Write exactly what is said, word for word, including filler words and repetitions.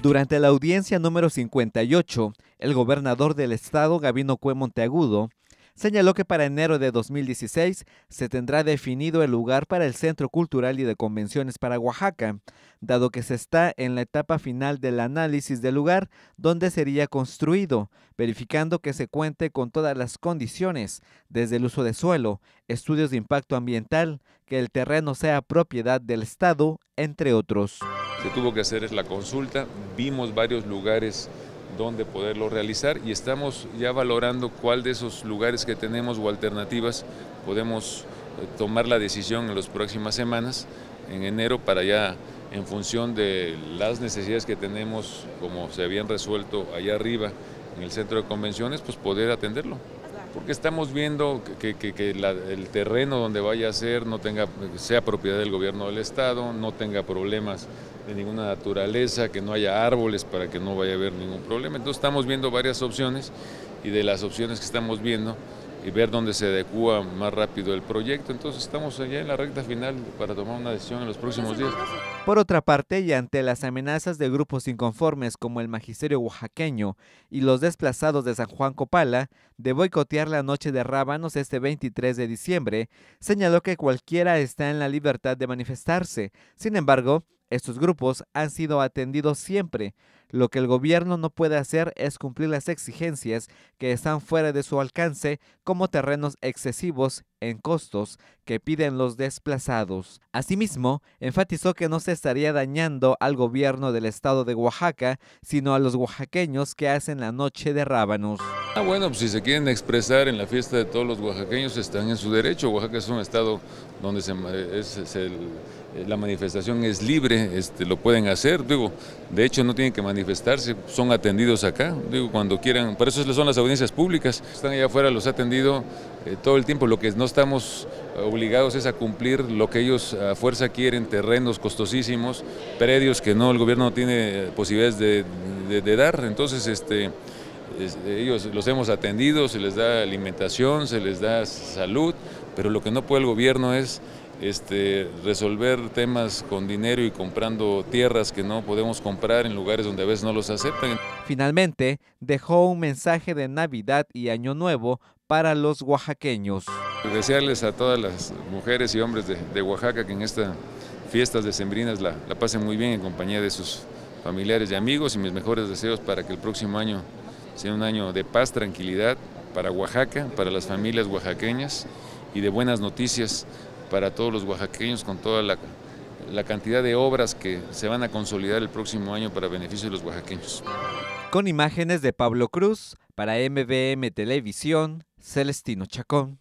Durante la audiencia número cincuenta y ocho, el gobernador del estado, Gabino Cue Monteagudo, señaló que para enero de dos mil dieciséis se tendrá definido el lugar para el Centro Cultural y de Convenciones para Oaxaca, dado que se está en la etapa final del análisis del lugar donde sería construido, verificando que se cuente con todas las condiciones, desde el uso de suelo, estudios de impacto ambiental, que el terreno sea propiedad del Estado, entre otros. Se tuvo que hacer la consulta, vimos varios lugares donde poderlo realizar y estamos ya valorando cuál de esos lugares que tenemos o alternativas podemos tomar la decisión en las próximas semanas, en enero, para ya, en función de las necesidades que tenemos, como se habían resuelto allá arriba en el centro de convenciones, pues poder atenderlo. Porque estamos viendo que, que, que la, el terreno donde vaya a ser no tenga, sea propiedad del gobierno del estado, no tenga problemas de ninguna naturaleza, que no haya árboles para que no vaya a haber ningún problema. Entonces estamos viendo varias opciones y de las opciones que estamos viendo y ver dónde se adecúa más rápido el proyecto. Entonces estamos allá en la recta final para tomar una decisión en los próximos días. Por otra parte, y ante las amenazas de grupos inconformes como el Magisterio Oaxaqueño y los desplazados de San Juan Copala de boicotear la Noche de Rábanos este veintitrés de diciembre, señaló que cualquiera está en la libertad de manifestarse. Sin embargo, estos grupos han sido atendidos siempre. Lo que el gobierno no puede hacer es cumplir las exigencias que están fuera de su alcance, como terrenos excesivos en costos que piden los desplazados. Asimismo, enfatizó que no se estaría dañando al gobierno del estado de Oaxaca, sino a los oaxaqueños que hacen la Noche de Rábanos. Ah, bueno, pues si se quieren expresar en la fiesta de todos los oaxaqueños, están en su derecho. Oaxaca es un estado donde se, es, es el, la manifestación es libre, este, lo pueden hacer. Digo, de hecho no tienen que manifestarse, son atendidos acá, digo, cuando quieran. Por eso son las audiencias públicas. Están allá afuera, los ha atendido eh, todo el tiempo. Lo que no estamos obligados es a cumplir lo que ellos a fuerza quieren: terrenos costosísimos, predios que no, el gobierno no tiene posibilidades de, de, de dar. Entonces, este... ellos los hemos atendido, se les da alimentación, se les da salud, pero lo que no puede el gobierno es este, resolver temas con dinero y comprando tierras que no podemos comprar en lugares donde a veces no los aceptan. Finalmente, dejó un mensaje de Navidad y Año Nuevo para los oaxaqueños. Desearles a todas las mujeres y hombres de, de Oaxaca que en estas fiestas decembrinas la, la pasen muy bien en compañía de sus familiares y amigos, y mis mejores deseos para que el próximo año sea un año de paz, tranquilidad para Oaxaca, para las familias oaxaqueñas, y de buenas noticias para todos los oaxaqueños, con toda la, la cantidad de obras que se van a consolidar el próximo año para beneficio de los oaxaqueños. Con imágenes de Pablo Cruz, para M V M Televisión, Celestino Chacón.